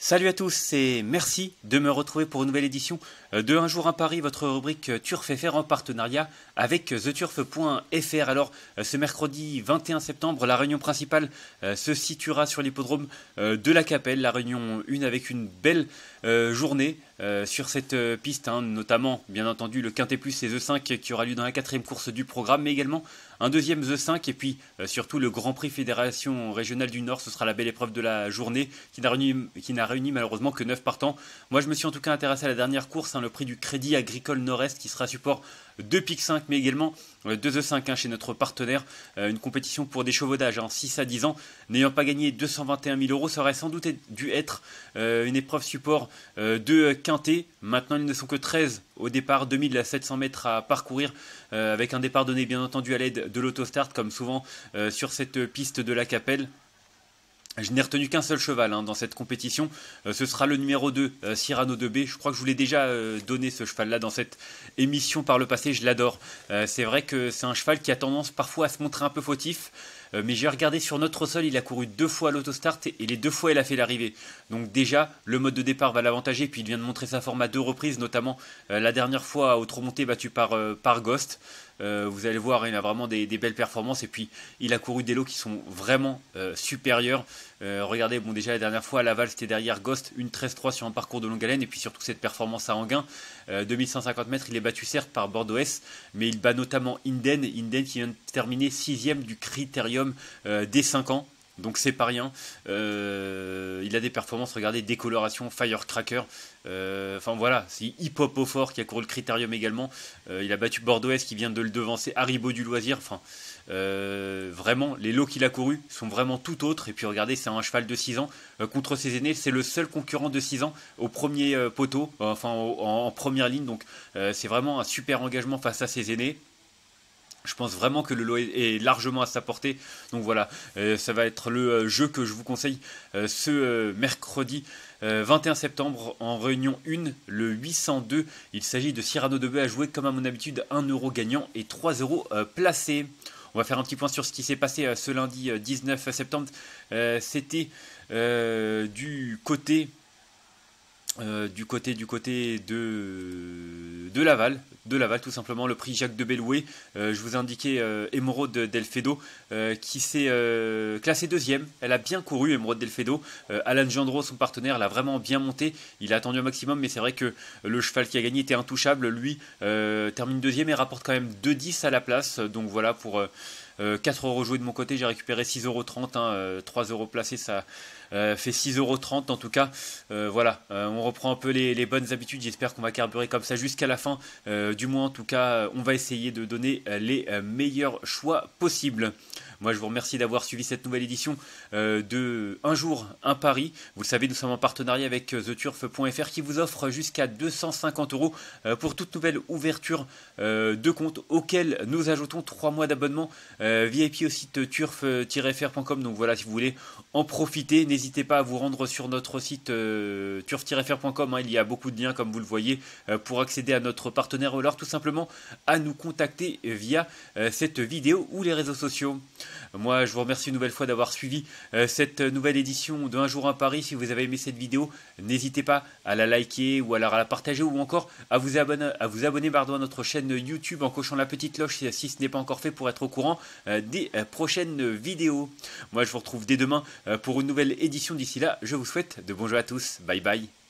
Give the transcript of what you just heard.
Salut à tous et merci de me retrouver pour une nouvelle édition de Un jour un pari, votre rubrique Turf FR en partenariat avec TheTurf.fr. Alors ce mercredi 21 septembre, la réunion principale se situera sur l'hippodrome de la Capelle, la réunion 1 avec une belle journée sur cette piste, notamment bien entendu le Quintet Plus et The 5 qui aura lieu dans la quatrième course du programme, mais également un deuxième The 5 et puis surtout le Grand Prix Fédération Régionale du Nord. Ce sera la belle épreuve de la journée qui n'a réuni malheureusement que 9 partants. Moi je me suis en tout cas intéressé à la dernière course, le prix du Crédit Agricole Nord-Est qui sera support de Pic 5 mais également de The 5 chez notre partenaire. Une compétition pour des chevaudages 6 à 10 ans. N'ayant pas gagné 221 000 euros, ça aurait sans doute dû être une épreuve support de Quintet. Maintenant ils ne sont que 13 au départ, 2700 mètres à parcourir avec un départ donné bien entendu à l'aide de l'autostart comme souvent sur cette piste de la Capelle. Je n'ai retenu qu'un seul cheval dans cette compétition, ce sera le numéro 2, Cyrano de B. Je crois que je vous l'ai déjà donné ce cheval-là dans cette émission par le passé, je l'adore. C'est vrai que c'est un cheval qui a tendance parfois à se montrer un peu fautif, mais j'ai regardé sur notre sol, il a couru 2 fois à l'autostart et les 2 fois il a fait l'arrivée. Donc déjà, le mode de départ va l'avantager, puis il vient de montrer sa forme à 2 reprises, notamment la dernière fois au Tromonté battu par Ghost. Vous allez voir, il a vraiment des belles performances et puis il a couru des lots qui sont vraiment supérieurs. Regardez, bon déjà la dernière fois à Laval c'était derrière Ghost, une 13-3 sur un parcours de longue haleine et puis surtout cette performance à Anguin, 2150 mètres, il est battu certes par Bordeaux S, mais il bat notamment Inden qui vient de terminer 6ème du critérium des 5 ans. Donc c'est pas rien, il a des performances, regardez, décoloration, firecracker, enfin voilà, c'est Hip Hop au fort qui a couru le critérium également, il a battu Bordeaux S qui vient de le devancer, Haribo du loisir, enfin vraiment les lots qu'il a couru sont vraiment tout autres, et puis regardez, c'est un cheval de 6 ans, contre ses aînés, c'est le seul concurrent de 6 ans au premier poteau, enfin en première ligne, donc c'est vraiment un super engagement face à ses aînés. Je pense vraiment que le lot est largement à sa portée. Donc voilà, ça va être le jeu que je vous conseille ce mercredi 21 septembre en réunion 1, le 802. Il s'agit de Cyrano de B à jouer comme à mon habitude, 1 euro gagnant et 3 euros placés. On va faire un petit point sur ce qui s'est passé ce lundi 19 septembre. C'était du côté de Laval, tout simplement, le prix Jacques de Belloué. Je vous ai indiqué Emeraude Delfedo qui s'est classée deuxième. Elle a bien couru, Emeraude Delfedo. Alan Gendreau, son partenaire, l'a vraiment bien monté. Il a attendu au maximum, mais c'est vrai que le cheval qui a gagné était intouchable. Lui termine deuxième et rapporte quand même 2,10 à la place. Donc voilà, pour 4 euros joués de mon côté, j'ai récupéré 6,30 €, 3 euros placés, ça fait 6,30 € en tout cas. Voilà, on reprend un peu les bonnes habitudes, j'espère qu'on va carburer comme ça jusqu'à la fin. Du moins en tout cas, on va essayer de donner les meilleurs choix possibles. Moi je vous remercie d'avoir suivi cette nouvelle édition de Un jour un pari. Vous le savez, nous sommes en partenariat avec TheTurf.fr qui vous offre jusqu'à 250 € pour toute nouvelle ouverture de compte, auquel nous ajoutons 3 mois d'abonnement VIP au site turf-fr.com. Donc voilà, si vous voulez en profiter, n'hésitez pas à vous rendre sur notre site turf-fr.com. Il y a beaucoup de liens comme vous le voyez pour accéder à notre partenaire, ou alors tout simplement à nous contacter via cette vidéo ou les réseaux sociaux. Moi je vous remercie une nouvelle fois d'avoir suivi cette nouvelle édition de Un jour un pari. Si vous avez aimé cette vidéo, n'hésitez pas à la liker ou alors à la partager, ou encore à vous abonner à notre chaîne YouTube en cochant la petite cloche si ce n'est pas encore fait pour être au courant des prochaines vidéos. Moi je vous retrouve dès demain pour une nouvelle édition. D'ici là, je vous souhaite de bons jeux à tous. Bye bye.